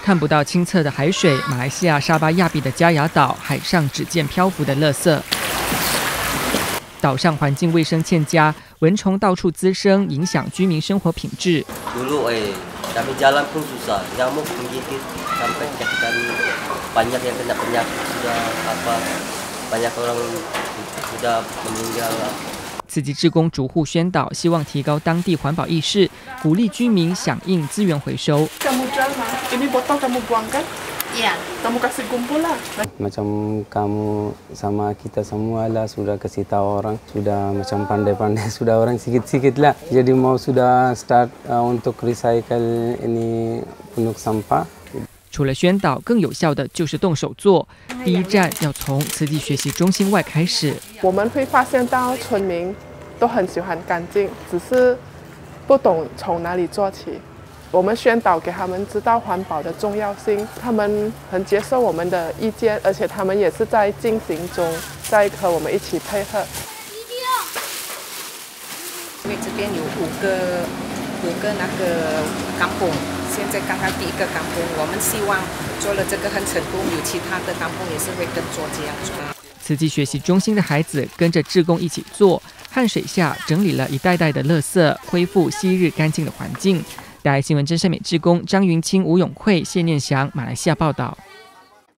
看不到清澈的海水，马来西亚沙巴亚庇的加雅岛海上只见漂浮的垃圾。岛上环境卫生欠佳，蚊虫到处滋生，影响居民生活品质。 Kami jalan pun susah, nyamuk menggigit sampai kami banyak yang kena penyakit banyak orang sudah meninggal. 慈济志工逐户宣导，希望提高当地环保意识，鼓励居民响应资源回收。 Kamu jual mah? Ini botol kamu buang kan? Iya. Kamu kasih kumpul lah. Macam kamu sama kita semua lah sudah kasih tahu orang, sudah macam pandai-pandai sudah orang sikit-sikit lah. Jadi mau sudah start untuk recycle ini punuk sampah. 除了宣导，更有效的就是动手做。第一站要从慈济学习中心外开始。 我们会发现到村民都很喜欢干净，只是不懂从哪里做起。我们宣导给他们知道环保的重要性，他们很接受我们的意见，而且他们也是在进行中，在和我们一起配合。 因为这边有五个那个kampung，现在刚刚第一个kampung，我们希望做了这个很成功，有其他的kampung也是会跟做这样做。 慈济学习中心的孩子跟着志工一起做，汗水下整理了一袋袋的垃圾，恢复昔日干净的环境。大爱新闻真善美志工张云清、吴永慧、谢念祥，马来西亚报道。